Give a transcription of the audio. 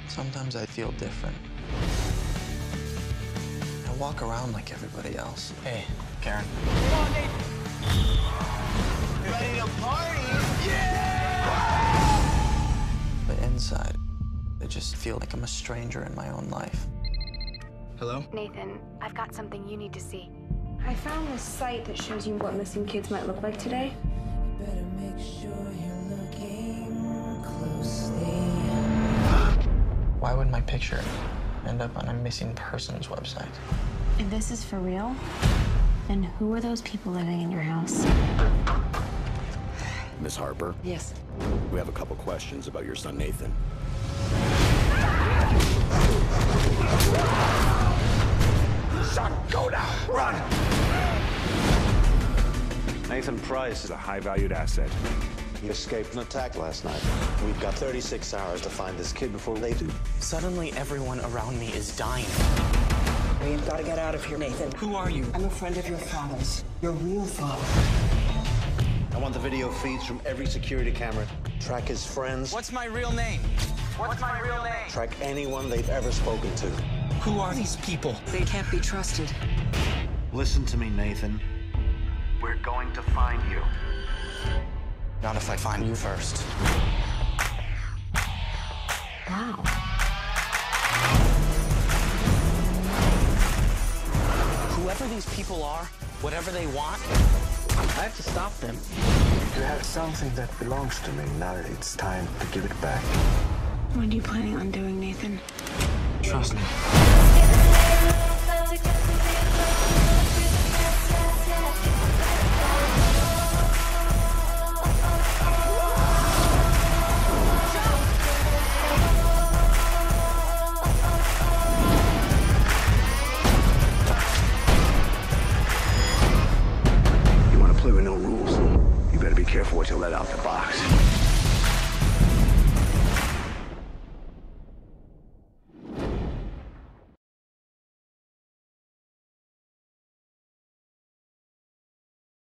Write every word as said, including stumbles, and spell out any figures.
Sometimes I feel different. I walk around like everybody else. Hey, Karen. Come on, Nate. Ready to party? Yeah! But inside, I just feel like I'm a stranger in my own life. Hello? Nathan, I've got something you need to see. I found this site that shows you what missing kids might look like today. You better make sure you're looking closely. Why would my picture end up on a missing persons website? If this is for real, then who are those people living in your house? Miss Harper? Yes. We have a couple questions about your son, Nathan. Son, go now! Run! Nathan Price is a high-valued asset. He escaped an attack last night. We've got thirty-six hours to find this kid before they do. Suddenly, everyone around me is dying. We've got to get out of here, Nathan. Who are you? I'm a friend of your father's. Your real father. I want the video feeds from every security camera. Track his friends. What's my real name? What's my real name? Track anyone they've ever spoken to. Who are these people? They can't be trusted. Listen to me, Nathan. We're going to find you. Not if I find you first. Wow. Whoever these people are, whatever they want, I have to stop them. You have something that belongs to me. Now it's time to give it back. What are you planning on doing, Nathan? Trust me. You want to play with no rules? You better be careful what you let out the box.